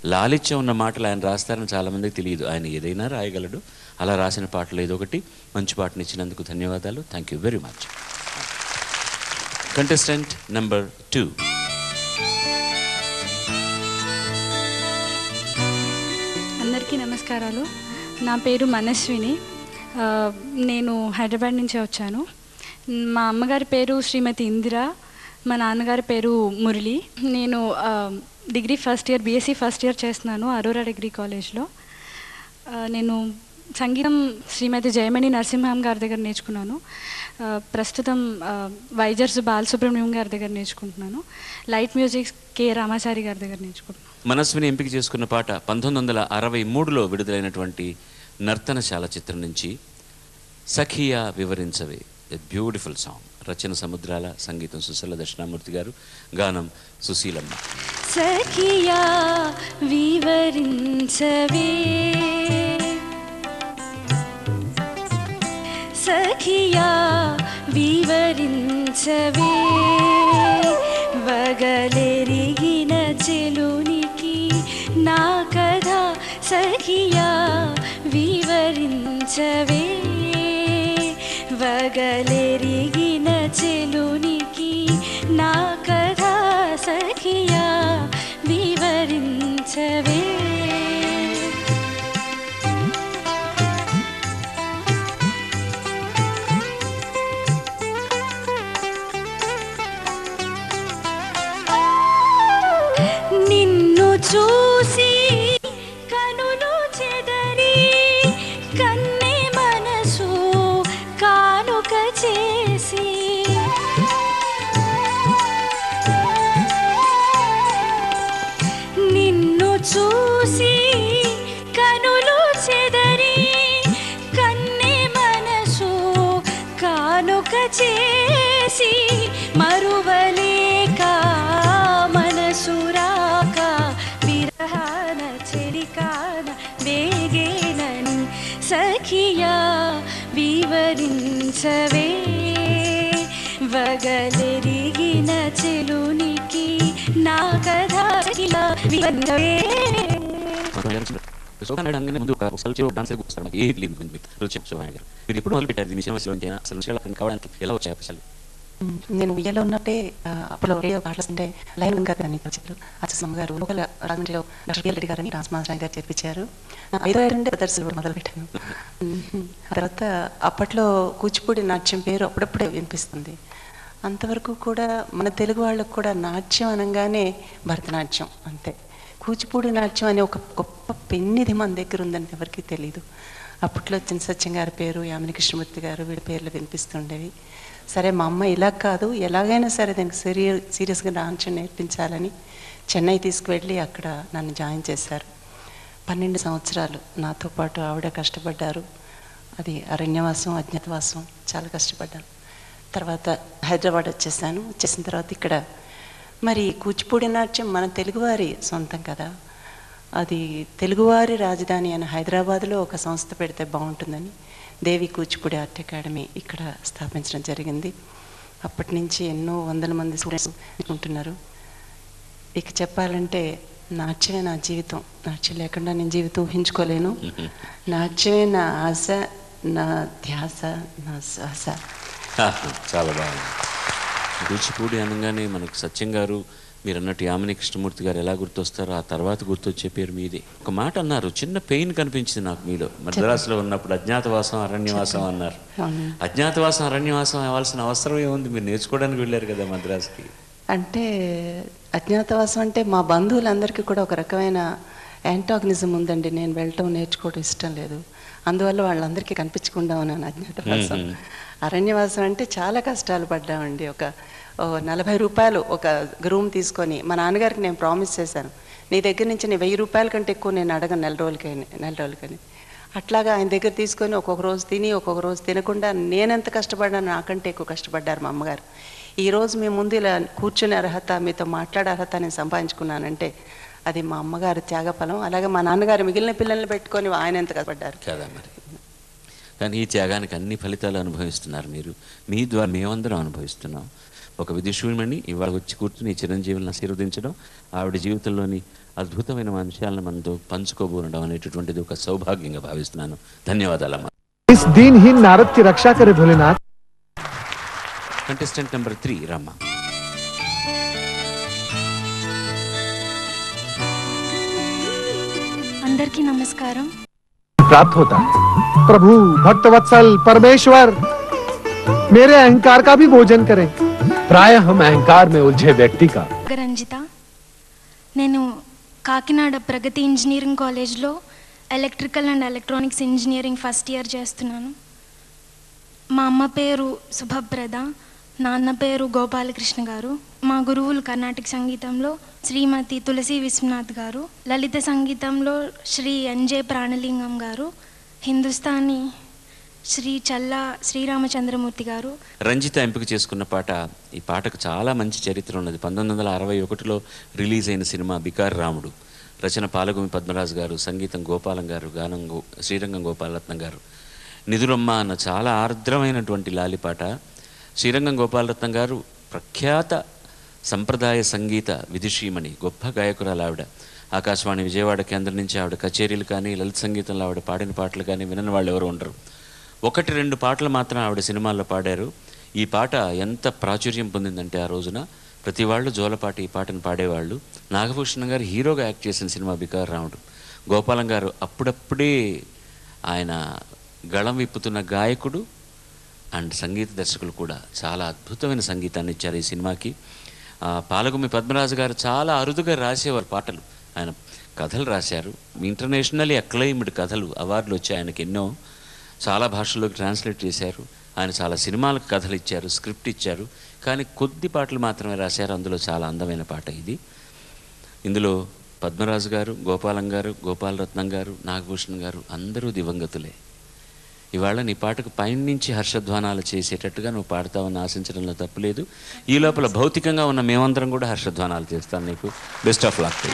లాలిత్యం ఉన్న మాటలు ఆయన రాస్తారని చాలామందికి తెలియదు. ఆయన ఏదైనా రాయగలడు. అలా రాసిన పాటలు ఏదో ఒకటి మంచి పాటను ఇచ్చినందుకు ధన్యవాదాలు. Thank you very much. Contestant number 2. అందరికీ నమస్కారాలు. నా పేరు మనస్విని. నేను హైదరాబాద్ నుంచి వచ్చాను. మా అమ్మగారి పేరు శ్రీమతి ఇందిర, మా నాన్నగారి పేరు మురళి. నేను degree first year, BSc first year చేస్తున్నాను అరోరా డిగ్రీ కాలేజ్లో. నేను సంగీతం శ్రీమతి జయమణి నరసింహం గారి దగ్గర నేర్చుకున్నాను. ప్రస్తుతం వైజర్స్ బాలసుబ్రహ్మణ్యం గారి దగ్గర నేర్చుకుంటున్నాను. లైట్ మ్యూజిక్ కె రామాచారి గారి దగ్గర నేర్చుకుంటున్నాను. మనస్విని ఎంపిక చేసుకున్న పాట 1963లో విడుదలైనటువంటి నర్తనశాల చిత్రం నుంచి సఖియా వివరించవే. A beautiful song. రచన సముద్రాల, సంగీతం సుశీల దక్షిణామూర్తి గారు, గానం సుశీలమ్మ. సఖియా వివరించవే, సఖియా వివరించవే, వగలెరిగిన చెలునికి నా కథ సఖియా వివరించవే, వగలెరిగిన చెలునికి నా కథ సఖియా వివరించవే. నిన్ను చూసి కనులు చెదరి కన్నే మనసు కానుక చేసి, నిన్ను చూసి కనులు చెదరి కన్నే మనసు కానుక చేసి, మరువలేక మనసు రాక విరహాన చెలికాన వేగేనని సఖియా వివరించవే, వగలెరిగిన చెలునికి నా కథ సఖియా వివరించవే. మీరు ఎప్పుడు మొదలు పెట్టారు దీని అసలు కావడానికి? ఎలా వచ్చాయి అసలు? నేను ఉయ్యాలో ఉన్నట్టే అప్పుడు రేడియో పాటలు ఉంటే లైన్ గారు అని వచ్చారు. అచ్చమ్మ గారు లోకల్ రాజమండ్రిలో డాక్టర్ పిఎల్ రెడ్డి గారని డాన్స్ మాస్టర్ గారు చేర్పించారు. 5 ఏళ్ళ నుండి ప్రదర్శనలు కూడా మొదలుపెట్టాను. తర్వాత అప్పట్లో కూచిపూడి నాట్యం పేరు అప్పుడప్పుడే వినిపిస్తుంది. అంతవరకు కూడా మన తెలుగు వాళ్ళకు కూడా నాట్యం అనగానే భరతనాట్యం అంతే. కూచిపూడి నాట్యం అనే ఒక గొప్ప పెన్నిధి మన దగ్గర ఉందని ఎవరికి తెలీదు. అప్పట్లో చిన్న సత్యం గారి పేరు, యామిని కృష్ణమూర్తి గారు, వీడి పేర్లు వినిపిస్తుండేవి. సరే మా అమ్మ ఇలా కాదు, ఎలాగైనా సరే దానికి సీరియస్గా నాట్యం నేర్పించాలని చెన్నై తీసుకువెళ్ళి అక్కడ నన్ను జాయిన్ చేశారు. 12 సంవత్సరాలు నాతో పాటు ఆవిడ కష్టపడ్డారు. అది అరణ్యవాసం, అజ్ఞాతవాసం, చాలా కష్టపడ్డాను. తర్వాత హైదరాబాద్ వచ్చేసాను. వచ్చేసిన తర్వాత ఇక్కడ మరి కూచిపూడి నాట్యం మన తెలుగువారి సొంతం కదా, అది తెలుగువారి రాజధాని అని హైదరాబాద్లో ఒక సంస్థ పెడితే బాగుంటుందని దేవి కూచిపూడి ఆర్ట్ అకాడమీ ఇక్కడ స్థాపించడం జరిగింది. అప్పటి నుంచి ఎన్నో వందల మంది స్టూడెంట్స్ ఉంటున్నారు. ఇక చెప్పాలంటే నాట్యమే నా జీవితం. నాట్యం లేకుండా నేను జీవితం ఊహించుకోలేను. నాట్యమే నా ఆశ, నా ధ్యాస, నా శ్వాస. చాలా బాగుంది. కూచిపూడి అనగానే మనకు సత్యం గారు, మీరు అన్నట్టు యామిని కృష్ణమూర్తి గారు ఎలా గుర్తొస్తారో ఆ తర్వాత గుర్తొచ్చే పేరు మీదే. ఒక మాట అన్నారు, చిన్న పెయిన్ కనిపించింది నాకు మీలో. మద్రాసులో ఉన్నప్పుడు అజ్ఞాతవాసం, అరణ్యవాసం అన్నారు. అజ్ఞాతవాసం, అరణ్యవాసం అవ్వాల్సిన అవసరం ఏముంది? మీరు నేర్చుకోవడానికి వెళ్ళారు కదా మద్రాసుకి. అంటే అజ్ఞాతవాసం అంటే మా బంధువులందరికీ కూడా ఒక రకమైన యాంటాగనిజం ఉందండి. నేను వెళ్ళటం నేర్చుకోవడం ఇష్టం లేదు. అందువల్ల వాళ్ళందరికీ కనిపించకుండా ఉన్నాను అజ్ఞాతవాసం. అరణ్యవాసం అంటే చాలా కష్టాలు పడ్డామండి. ఒక 40 రూపాయలు ఒక రూమ్ తీసుకొని మా నాన్నగారికి నేను ప్రామిస్ చేశాను, నీ దగ్గర నుంచి నేను 1000 రూపాయల కంటే ఎక్కువ నేను అడగను నెల రోజులకని. అట్లాగా ఆయన దగ్గర తీసుకొని ఒక్కొక్క రోజు తిని ఒక్కొక్క రోజు తినకుండా నేనెంత కష్టపడ్డాను, నాకంటే ఎక్కువ కష్టపడ్డారు మా అమ్మగారు. ఈరోజు మీ ముందు ఇలా కూర్చునే అర్హత, మీతో మాట్లాడే అర్హత నేను సంపాదించుకున్నానంటే అది మా అమ్మగారు త్యాగఫలం. అలాగే మా నాన్నగారు మిగిలిన పిల్లల్ని పెట్టుకొని ఆయన ఎంత కష్టపడ్డారు కదా మరి. కానీ ఈ త్యాగానికి అన్ని ఫలితాలు అనుభవిస్తున్నారు మీరు. మీ ద్వారా మేమందరం అనుభవిస్తున్నాం. ఒక విదుషుమణి ఇవాళ వచ్చి కూర్చుని చిరంజీవులను ఆశీర్వదించడం, ఆవిడ జీవితంలోని అద్భుతమైన అంశాలను మనతో పంచుకోబోనడం అనేటటువంటిది ఒక సౌభాగ్యంగా భావిస్తున్నాను. ధన్యవాదాలమ్మా. इस दिनहीन नारद की रक्षा करे भोलेनाथ. Contestant number 3 Rama. అందరికీ నమస్కారం. प्राप्त होता है. प्रभु भक्तवत्सल परमेश्वर मेरे अहंकार का भी भोजन करें. प्राय हम अहंकार में उलझे व्यक्ति का. రంజిత, నేను కాకినాడ ప్రగతి ఇంజనీరింగ్ కాలేజ్లో electrical and electronics engineering first year చేస్తున్నాను. మా అమ్మ పేరు శుభప్రద, నాన్న పేరు గోపాలకృష్ణ గారు. మా గురువులు కర్ణాటక సంగీతంలో శ్రీమతి తులసి విశ్వనాథ్ గారు, లలిత సంగీతంలో శ్రీ ఎన్జే ప్రాణలింగం గారు, హిందుస్థానీ శ్రీ చల్లా శ్రీరామచంద్రమూర్తి గారు. రంజిత ఎంపిక చేసుకున్న పాట, ఈ పాటకు చాలా మంచి చరిత్ర ఉన్నది. 1961లో రిలీజ్ అయిన సినిమా బికార్ రాముడు. రచన పాలగుమి పద్మరాజు గారు, సంగీతం గోపాలం గారు, గానం శ్రీరంగం గోపాలరత్నం గారు. నిదురమ్మ అన్న చాలా ఆర్ద్రమైనటువంటి లాలిపాట. శ్రీరంగం గోపాలరత్నం గారు ప్రఖ్యాత సంప్రదాయ సంగీత విదుషీమణి, గొప్ప గాయకురాలు ఆవిడ. ఆకాశవాణి విజయవాడ కేంద్రం నుంచి ఆవిడ కచేరీలు కానీ, లలిత సంగీతంలో ఆవిడ పాడిన పాటలు కానీ వినని వాళ్ళు ఎవరు ఉండరు. 1-2 పాటలు మాత్రం ఆవిడ సినిమాల్లో పాడారు. ఈ పాట ఎంత ప్రాచుర్యం పొందిందంటే ఆ రోజున ప్రతి వాళ్ళు జోలపాటి ఈ పాటను పాడేవాళ్ళు. నాగభూషణం గారు హీరోగా యాక్ట్ చేసిన సినిమా బికార్ రాముడు. గోపాలం గారు అప్పుడప్పుడే ఆయన గళం విప్పుతున్న గాయకుడు అండ్ సంగీత దర్శకులు కూడా. చాలా అద్భుతమైన సంగీతాన్ని ఇచ్చారు ఈ సినిమాకి. పాలగుమి పద్మరాజు గారు చాలా అరుదుగా రాసేవారు పాటలు. ఆయన కథలు రాశారు, ఇంటర్నేషనల్లీ అక్లైమ్డ్ కథలు, అవార్డులు వచ్చాయి ఆయనకి ఎన్నో. చాలా భాషల్లోకి ట్రాన్స్లేట్ చేశారు. ఆయన చాలా సినిమాలకు కథలు ఇచ్చారు, స్క్రిప్ట్ ఇచ్చారు. కానీ కొద్ది పాటలు మాత్రమే రాశారు. అందులో చాలా అందమైన పాట ఇది. ఇందులో పద్మరాజు గారు, గోపాలం గారు, గోపాలరత్నం గారు, నాగభూషణ్ గారు అందరూ దివంగతులే. ఇవాళ నీ పాటకు పైనుంచి హర్షధ్వానాలు చేసేటట్టుగా నువ్వు పాడతావని ఆశించడంలో తప్పులేదు. ఈ లోపల భౌతికంగా ఉన్న మేమందరం కూడా హర్షధ్వానాలు చేస్తాను నీకు. Best of luck.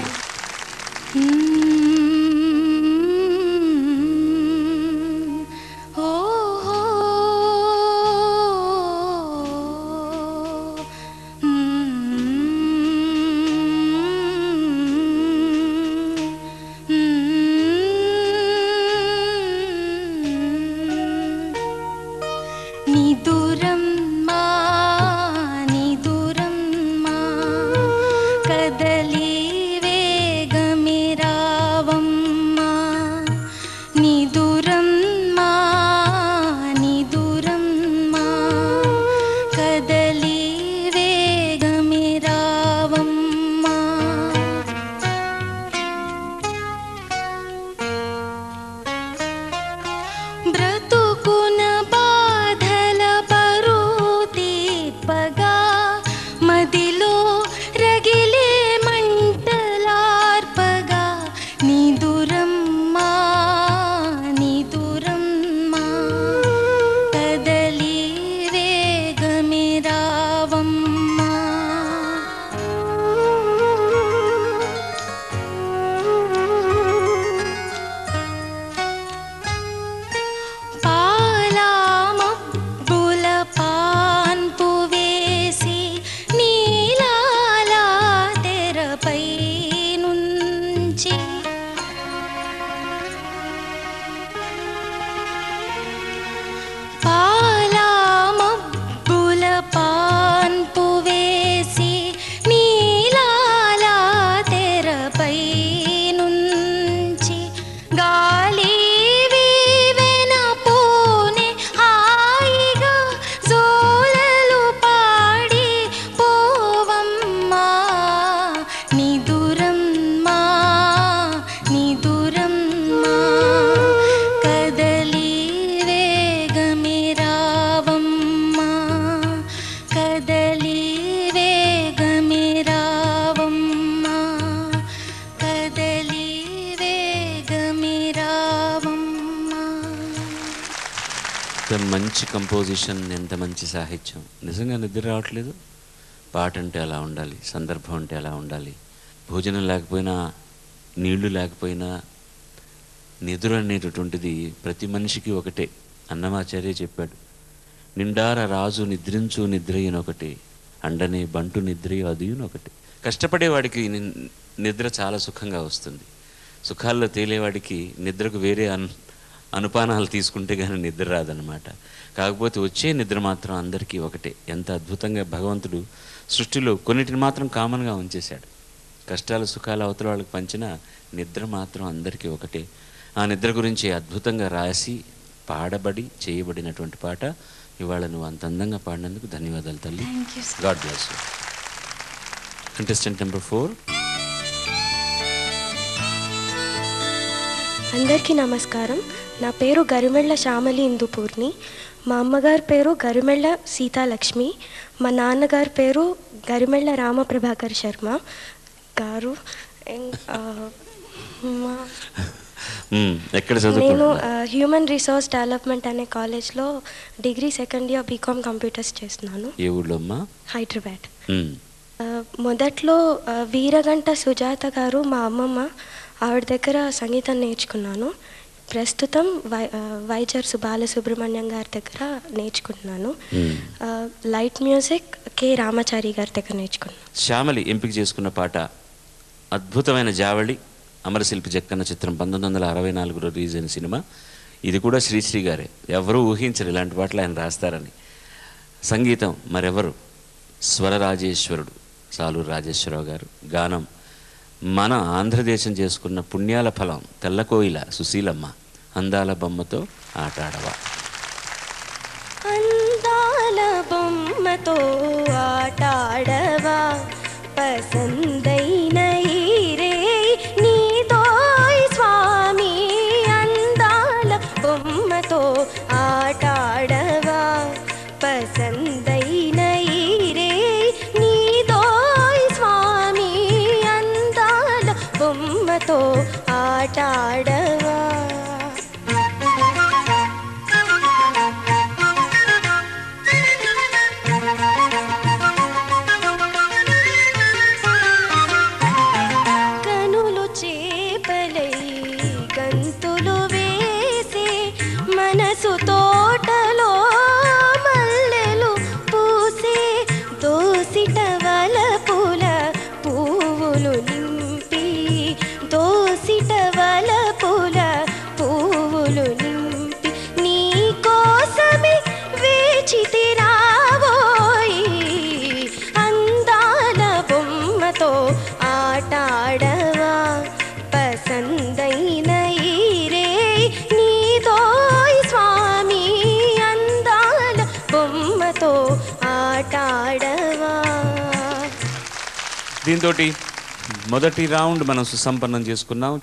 మంచి కంపోజిషన్, ఎంత మంచి సాహిత్యం. నిజంగా నిద్ర రావట్లేదు. పాట అంటే అలా ఉండాలి, సందర్భం అంటే అలా ఉండాలి. భోజనం లేకపోయినా, నీళ్లు లేకపోయినా నిద్ర అనేటటువంటిది ప్రతి మనిషికి ఒకటే. అన్నమాచార్య చెప్పాడు, నిండార రాజు నిద్రించు నిద్రయునొకటే, అండనే బంటు నిద్రయు అదియునొకటే. కష్టపడేవాడికి నిద్ర చాలా సుఖంగా వస్తుంది. సుఖాల్లో తేలేవాడికి నిద్రకు వేరే అనుపానాలు తీసుకుంటే కానీ నిద్ర రాదనమాట. కాకపోతే వచ్చే నిద్ర మాత్రం అందరికీ ఒకటే. ఎంత అద్భుతంగా భగవంతుడు సృష్టిలో కొన్నిటిని మాత్రం కామన్గా ఉంచేశాడు. కష్టాలు సుఖాలు అవతల వాళ్ళకి పంచిన నిద్ర మాత్రం అందరికీ ఒకటే. ఆ నిద్ర గురించి అద్భుతంగా రాసి పాడబడి చేయబడినటువంటి పాట ఇవాళ నువ్వు అంత అందంగా పాడినందుకు ధన్యవాదాలు తల్లి. God bless you. Contestant number 4. అందరికీ నమస్కారం. నా పేరు గరిమెళ్ళ శ్యామలి ఇందుపూర్ని. మా అమ్మగారి పేరు గరిమెళ్ళ సీతాలక్ష్మి. మా నాన్నగారి పేరు గరిమెళ్ళ రామప్రభాకర్ శర్మ గారు. నేను హ్యూమన్ రిసోర్స్ డెవలప్మెంట్ అనే కాలేజ్లో degree second year BCom computers చేస్తున్నాను. ఏ ఊళ్ళో అమ్మా? హైదరాబాద్. మొదట్లో వీరగంట సుజాత గారు మా అమ్మమ్మ, ఆవిడ దగ్గర సంగీతం నేర్చుకున్నాను. ప్రస్తుతం వైజర్సు బాలసుబ్రహ్మణ్యం గారి దగ్గర నేర్చుకుంటున్నాను. లైట్ మ్యూజిక్ కె రామాచారి గారి దగ్గర నేర్చుకున్నాను. శ్యామలి ఎంపిక చేసుకున్న పాట అద్భుతమైన జావళి. అమరశిల్పి జక్కన్న చిత్రం 1964 రిలీజ్ అయిన సినిమా. ఇది కూడా శ్రీశ్రీ గారే. ఎవరూ ఊహించరు ఇలాంటి పాటలు ఆయన రాస్తారని. సంగీతం మరెవరు, స్వరరాజేశ్వరుడు సాలూరు రాజేశ్వరరావు గారు. గానం మన ఆంధ్రదేశం చేసుకున్న పుణ్యాల ఫలం తెల్లకోయిల సుశీలమ్మ. అందాల బొమ్మతో ఆటాడవా. అందాల బొమ్మతో ఆటాడవా, పసందైన ఈరే నీతోయ్ స్వామి. అందాల బొమ్మతో ఆటాడవా, పసందైన ఈరే నీతోయ్ స్వామి. అందాల బొమ్మతో ఆటాడవా. కనులు చేపలై గంతులు వేసే, మనసు తోటలో మల్లెలు పూసే, దోసిట వలపుల పువ్వులు నింపి, దోసిట వలపుల పువ్వులు నింపి, నీ కోసమే వేచితి రావోయి. అందాల బొమ్మతో ఆటాడవా, పసందైన ఈరే నీతోయ్ స్వామి. అందాల బొమ్మతో ఆటాడవా. దీంతో మొదటి రౌండ్ మనం సుసంపన్నం చేసుకున్నాం.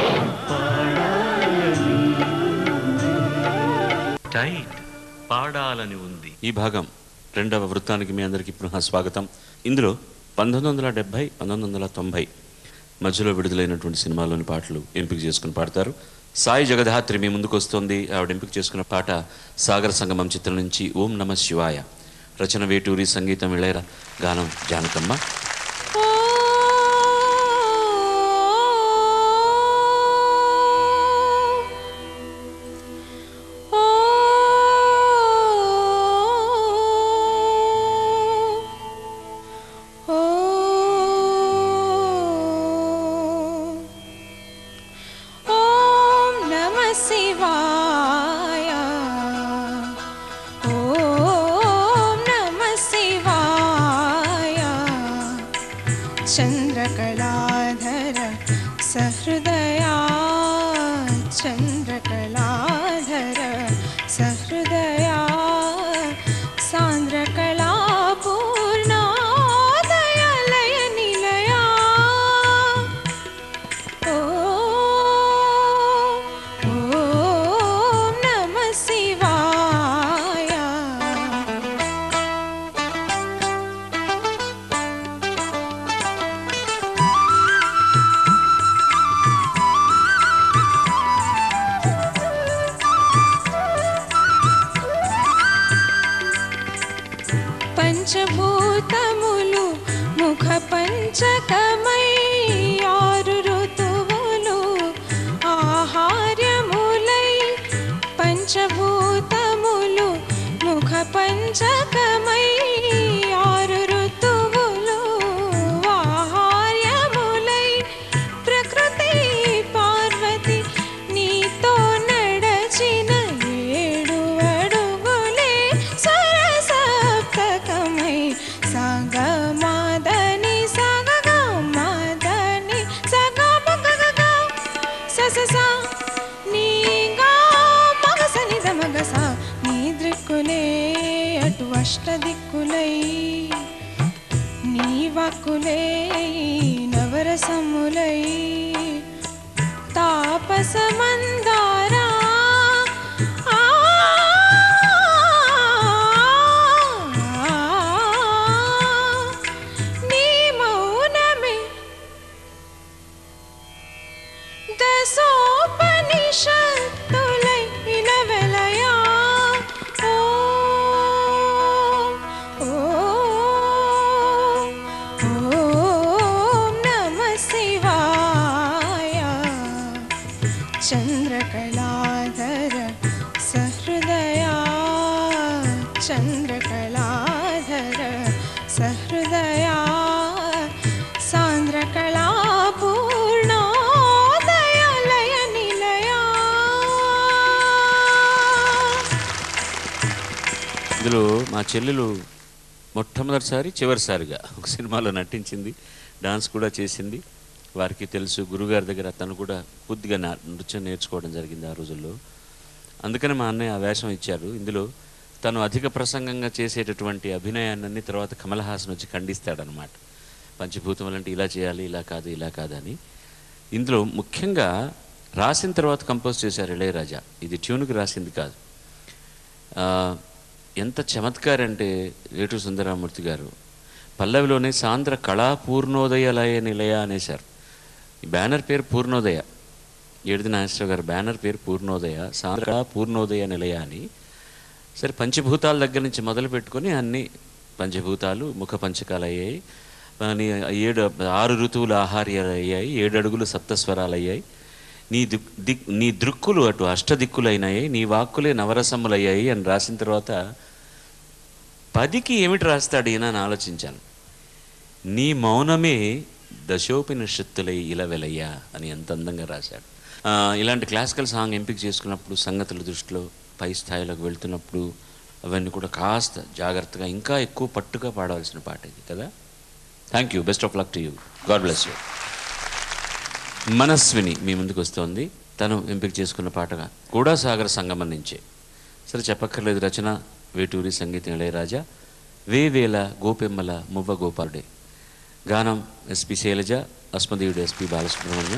టైట్ పాడాలని ఉంది. ఈ భాగం రెండవ వృత్తానికి మీ అందరికీ పునః స్వాగతం. ఇందులో 1970, 1990 మధ్యలో విడుదలైనటువంటి సినిమాల్లోని పాటలు ఎంపిక చేసుకుని పాడతారు. సాయి జగధాత్రి మీ ముందుకు వస్తుంది. ఆవిడ ఎంపిక చేసుకున్న పాట సాగర సంగమం చిత్రం నుంచి ఓం నమ శివాయ. రచన వేటూరి, సంగీతం ఇళయర, గానం జానకమ్మ. चंद्रकलाधर सहृदया, चंद्रकलाधर सहृदया, सांद्रकला पूर्णोदयलय निलया. ओम नमः शिवाय. పంచభూతములు ముఖ పంచకమై, ఆరు ఋతువులు ఆహార్యములై. పంచభూతములు ముఖ పంచకమై, ఆరు ఋతువులు ఆహార్యములై. ససా నీగా మగసని దమగసా నీ దృక్కులే అటు అష్ట దిక్కులై నీ వాక్కులే నవరసములై తాపసమందారా నీ మౌనమే దశోపనిషత్తులై ఇలవెలయా చంద్రకళాధర సహృదయా చంద్రకళాధర సహృదయా సాంద్రకళా పూర్ణోదయ లయ నిలయా. ఇందులో మా చెల్లెలు మొట్టమొదటిసారి చివరిసారిగా ఒక సినిమాలో నటించింది, డాన్స్ కూడా చేసింది. వారికి తెలుసు, గురుగారి దగ్గర తను కూడా కొద్దిగా నృత్యం నేర్చుకోవడం జరిగింది ఆ రోజుల్లో. అందుకని మా అన్నయ్య ఆ వేషం ఇచ్చారు. ఇందులో తను అధిక ప్రసంగంగా చేసేటటువంటి అభినయాన్ని తర్వాత కమల్ హాసన్ వచ్చి ఖండిస్తాడనమాట. పంచభూతం అంటే ఇలా చేయాలి, ఇలా కాదు, ఇలా కాదని. ఇందులో ముఖ్యంగా రాసిన తర్వాత కంపోజ్ చేశారు ఇళయరాజా. ఇది ట్యూన్కి రాసింది కాదు. ఎంత చమత్కారం అంటే వేటూరి సుందరరామూర్తి గారు పల్లవిలోనే సాంద్ర కళా పూర్ణోదయ లయ నిలయ అనేశారు. ఈ బ్యానర్ పేరు పూర్ణోదయ, ఏడుది నాగేశ్వరరావు గారు బ్యానర్ పేరు పూర్ణోదయ, సాంద్ర కళా పూర్ణోదయ నిలయ అని. సరే, పంచభూతాల దగ్గర నుంచి మొదలు పెట్టుకొని అన్ని పంచభూతాలు ముఖ పంచకాలు అయ్యాయి, 6 ఋతువులు ఆహార్యాలు అయ్యాయి, 7 అడుగులు సప్తస్వరాలు అయ్యాయి, నీ దృక్కులు అటు అష్టదిక్కులు అయినాయి, నీ వాక్కులే నవరసములు అయ్యాయి అని రాసిన తర్వాత 10కి ఏమిటి రాస్తాడు ఈయన అని ఆలోచించాను. నీ మౌనమే దశోపనిషత్తులై ఇలవెలయ్యా అని ఎంత అందంగా రాశాడు. ఇలాంటి క్లాసికల్ సాంగ్ ఎంపిక చేసుకున్నప్పుడు సంగతుల దృష్టిలో పై స్థాయిలోకి వెళ్తున్నప్పుడు అవన్నీ కూడా కాస్త జాగ్రత్తగా ఇంకా ఎక్కువ పట్టుగా పాడవలసిన పాట ఇది కదా. Thank you, best of luck to you, God bless you. Manaswini మీ ముందుకు వస్తోంది. తను ఎంపిక చేసుకున్న పాటగా కూడా సాగర సంగమం నుంచే. సరే, చెప్పక్కర్లేదు, రచన వేటూరి, సంగీతం ఇళయరాజా, వేవేల గోపెమ్మల మువ్వ గోపాలుడే, గానం ఎస్పి శైలజ, అస్మదీయుడు ఎస్పి బాలసుబ్రహ్మణ్యం.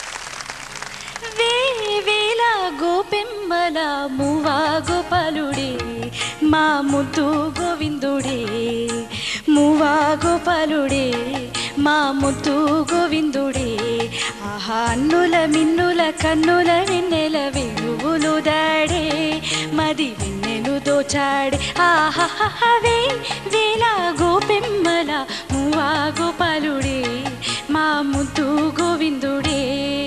వేవేల గోపెమ్మల మువ్వ గోపాలుడే, మా ముద్దు గోవిందుడే, మువ్వ గోపాలుడే, మా ముద్దు గోవిందుడే. ఆహా, అన్నుల మిన్నుల కన్నుల వెన్నెల వెలుగులు దాడే, మది వెన్నెలు దోచాడే. ఆహా, వేల గోపెమ్మల మువ్వ గోపాలుడే, మా ముద్దు గోవిందుడే.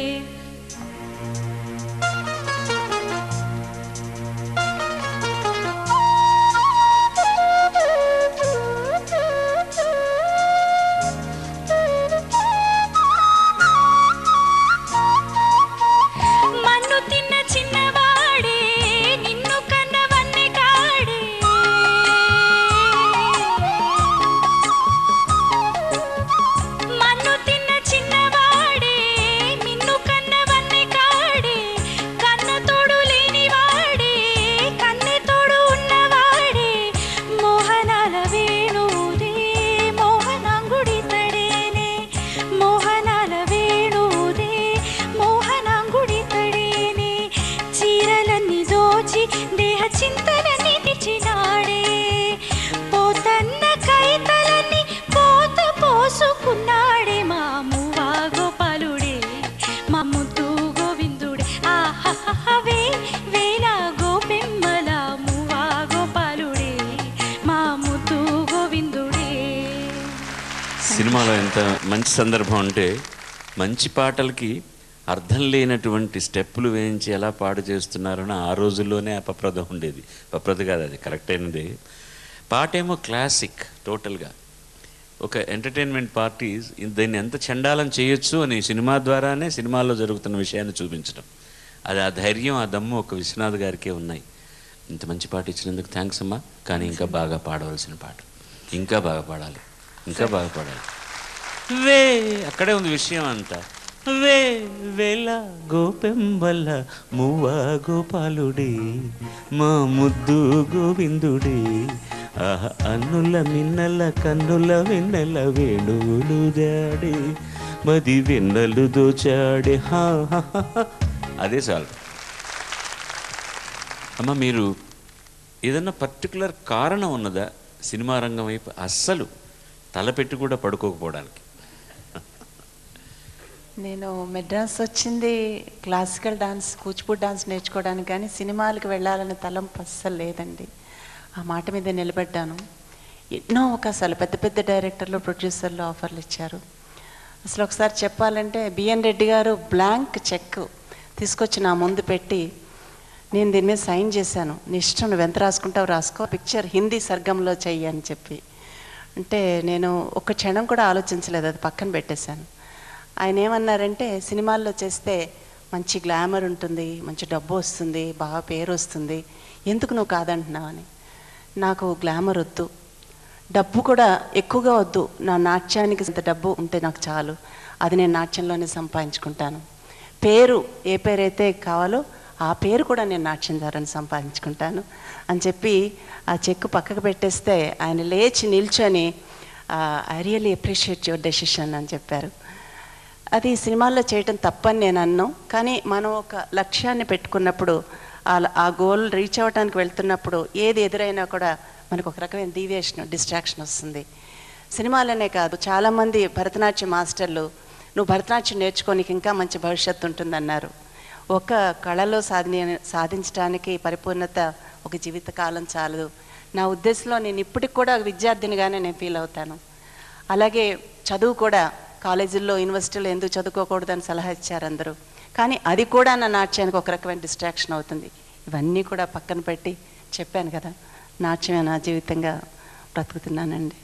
సినిమాలో ఎంత మంచి సందర్భం అంటే, మంచి పాటలకి అర్థం లేనటువంటి స్టెప్పులు వేయించి ఎలా పాడు చేస్తున్నారని ఆ రోజుల్లోనే అపప్రదం ఉండేది. అపప్రద కాదు, అది కరెక్ట్ అయినది. పాటేమో క్లాసిక్ టోటల్గా. ఒక ఎంటర్టైన్మెంట్ పార్టీస్ దీన్ని ఎంత చండాలం చేయొచ్చు అని సినిమా ద్వారానే సినిమాల్లో జరుగుతున్న విషయాన్ని చూపించడం, అది ఆ ధైర్యం, ఆ దమ్ము ఒక విశ్వనాథ్ గారికే ఉన్నాయి. ఇంత మంచి పాట ఇచ్చినందుకు థ్యాంక్స్ అమ్మా. కానీ ఇంకా బాగా పాడవలసిన పాట, ఇంకా బాగా పాడాలి, ఇంకా బాగా పాడాలి. అక్కడే ఉంది విషయం అంతా. వేల గోపెంబల మువ్వ గోపాలుడే మా ముద్దు గోవిందుడే ఆహ అన్నుల మిన్నల కన్నుల వెన్నెల వేణువులు జాడే మది వెన్నెలు దోచాడే హా. అదే చాలు. అమ్మ, మీరు ఏదన్నా పర్టికులర్ కారణం ఉన్నదా సినిమా రంగం వైపు అస్సలు తలపెట్టి కూడా పడుకోకపోవడానికి? నేను మెడ్రాస్ వచ్చింది క్లాసికల్ డాన్స్, కూచిపూడి డాన్స్ నేర్చుకోవడానికి, కానీ సినిమాలకు వెళ్ళాలనే తలంపు అస్సలు లేదండి. ఆ మాట మీద నిలబడ్డాను. ఎన్నో అవకాశాలు పెద్ద పెద్ద డైరెక్టర్లు, ప్రొడ్యూసర్లు ఆఫర్లు ఇచ్చారు. అసలు ఒకసారి చెప్పాలంటే బిఎన్ రెడ్డి గారు బ్లాంక్ చెక్ తీసుకొచ్చి నా ముందు పెట్టి, నేను దీని మీద సైన్ చేశాను, నీ ఇష్టం, నువ్వు ఎంత రాసుకుంటావు రాసుకో, పిక్చర్ హిందీ సర్గంలో చెయ్యి అని చెప్పి. అంటే నేను ఒక్క క్షణం కూడా ఆలోచించలేదు, అది పక్కన పెట్టేశాను. ఆయన ఏమన్నారంటే, సినిమాల్లో చేస్తే మంచి గ్లామర్ ఉంటుంది, మంచి డబ్బు వస్తుంది, బాగా పేరు వస్తుంది, ఎందుకు నువ్వు కాదంటున్నావు అని. నాకు గ్లామర్ వద్దు, డబ్బు కూడా ఎక్కువగా వద్దు, నా నాట్యానికి ఇంత డబ్బు ఉంటే నాకు చాలు, అది నేను నాట్యంలోనే సంపాదించుకుంటాను. పేరు ఏ పేరైతే కావాలో ఆ పేరు కూడా నేను నాట్యం ద్వారా సంపాదించుకుంటాను అని చెప్పి ఆ చెక్కు పక్కకు పెట్టేస్తే ఆయన లేచి నిల్చొని I really appreciate your decision అని చెప్పారు. అది సినిమాల్లో చేయటం తప్పని నేను అన్నాను, కానీ మనం ఒక లక్ష్యాన్ని పెట్టుకున్నప్పుడు ఆ గోల్ రీచ్ అవ్వడానికి వెళ్తున్నప్పుడు ఏది ఎదురైనా కూడా మనకు ఒక రకమైన డీవియేషన్, డిస్ట్రాక్షన్ వస్తుంది. సినిమాలనే కాదు, చాలామంది భరతనాట్యం మాస్టర్లు నువ్వు భరతనాట్యం నేర్చుకోనికి ఇంకా మంచి భవిష్యత్తు ఉంటుందన్నారు. ఒక కళలో సాధించడానికి పరిపూర్ణత ఒక జీవితకాలం చాలదు. నా ఉద్దేశంలో నేను ఇప్పటికి కూడా విద్యార్థినిగానే నేను ఫీల్ అవుతాను. అలాగే చదువు కూడా కాలేజీల్లో, యూనివర్సిటీలో ఎందుకు చదువుకోకూడదని సలహా ఇచ్చారు అందరూ, కానీ అది కూడా నా నాట్యానికి ఒక రకమైన డిస్ట్రాక్షన్ అవుతుంది. ఇవన్నీ కూడా పక్కన పెట్టి చెప్పాను కదా, నాట్యమే నా జీవితంగా బ్రతుకుతున్నానండి.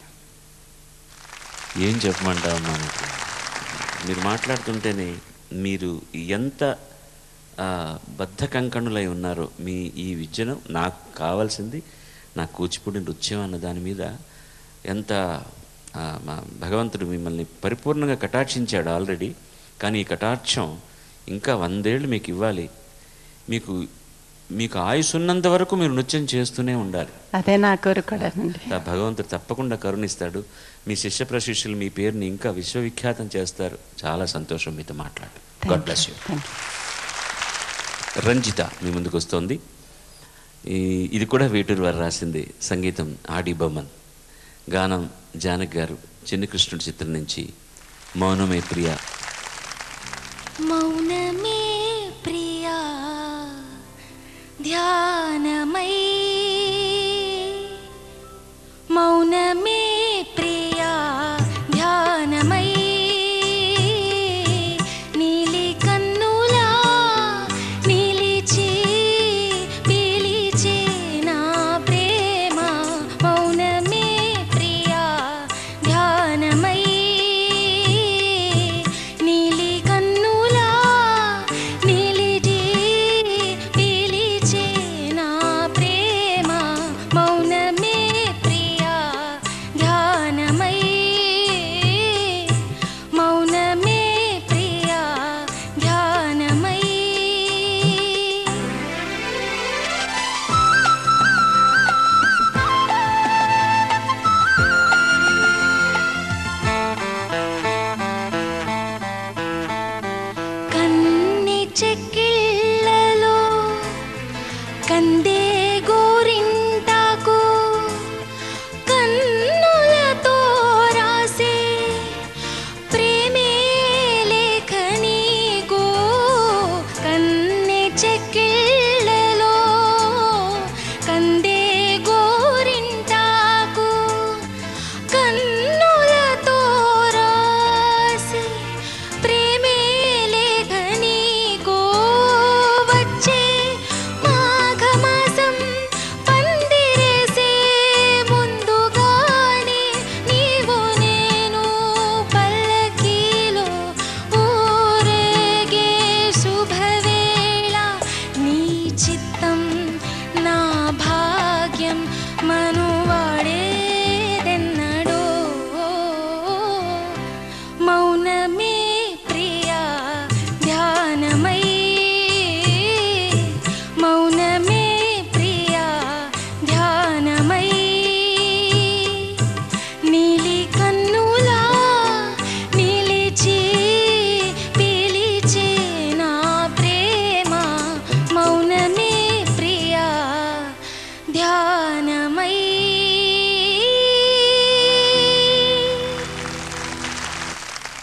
ఏం చెప్పమంటావు మనకు? మీరు మాట్లాడుతుంటేనే మీరు ఎంత బద్ధ కంకణులై ఉన్నారో మీ ఈ విద్యను, నాకు కావాల్సింది నా కూచిపూడి నృత్యం అన్న దాని మీద ఎంత మా భగవంతుడు మిమ్మల్ని పరిపూర్ణంగా కటాక్షించాడు ఆల్రెడీ. కానీ ఈ కటాక్షం ఇంకా 100 ఏళ్ళు మీకు ఇవ్వాలి. మీకు ఆయుష్ ఉన్నంత వరకు మీరు నృత్యం చేస్తూనే ఉండాలి. అదే నా కోరిక. భగవంతుడు తప్పకుండా కరుణిస్తాడు. మీ శిష్య ప్రశిష్యులు మీ పేరుని ఇంకా విశ్వవిఖ్యాతం చేస్తారు. చాలా సంతోషం మీతో మాట్లాడు. God bless you. రంజిత మీ ముందుకు వస్తోంది. ఇది కూడా వేటూరు వారు రాసింది. సంగీతం ఆడి బొమ్మన్, గానం జానక్ గారు. చిన్న కృష్ణుడి చిత్రం నుంచి మౌనమే ప్రియా. మౌనమే ప్రియా ధ్యానమై, మౌనమే ప్రియా ధ్యానమై, నీలి కన్నులా నిలిచి పిలిచే నా ప్రేమ. మౌనమే ప్రియా ధ్యానమై, నీలి కన్నులా నిలిచి పిలిచే నా ప్రేమ. మౌనమే ప్రియా ధ్యానమై, మౌనమే ప్రియా ధ్యానమై. కన్ని చెక్కిళ్ళలో కందే గోరింటాకు, కన్నులతో రాసే ప్రేమే లేఖ నీకు. కన్నె చెక్కిళ్ళలో కందే గోరింటాకు, కన్నులతో రాసే ప్రేమే లేఖ నీకు. వచ్చే మాఘమాస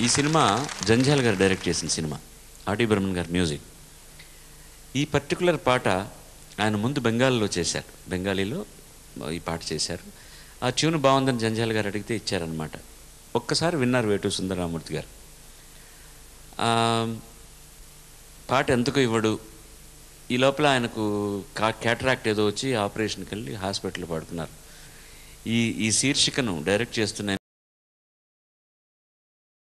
ఈ సినిమా జంజాల్ గారు డైరెక్ట్ చేసిన సినిమా, ఆర్టీ బర్మన్ గారి మ్యూజిక్. ఈ పర్టికులర్ పాట ఆయన ముందు బెంగాలీలో చేశారు, బెంగాలీలో ఈ పాట చేశారు. ఆ ట్యూన్ బాగుందని జంజాల్ గారు అడిగితే ఇచ్చారనమాట. ఒక్కసారి విన్నారు వేటూరి సుందరరామూర్తి గారు. పాట ఎందుకు ఇవ్వడు, ఈ లోపల ఆయనకు క్యాటరాక్ట్ ఏదో వచ్చి ఆపరేషన్కి వెళ్ళి హాస్పిటల్లో పడుకున్నారు. ఈ శీర్షికను డైరెక్ట్ చేస్తున్న